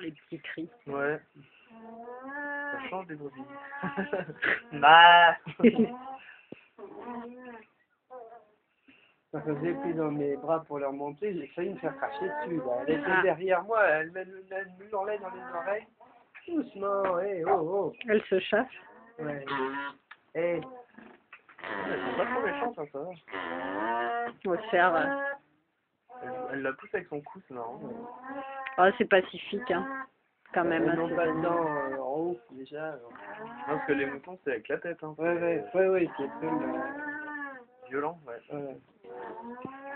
les petits cris. Ouais. Ça change des brebis. Bah. Quand je les ai pris dans mes bras pour leur montrer, j'ai failli me faire cracher dessus. Là. Elle était derrière moi, elle me hurlait dans les oreilles. Doucement, hé, oh, oh. Elle se chasse. Ouais. Hé. Elles sont pas trop méchantes, hein, ça va. On va se faire... Elle la pousse avec son cou, c'est marrant. Mais... Oh, c'est pacifique, hein. Quand même. Elles n'ont pas de dents en haut, déjà. Non, parce que les moutons, c'est avec la tête. Hein. Ouais, c'est plus Violent, ouais. ouais.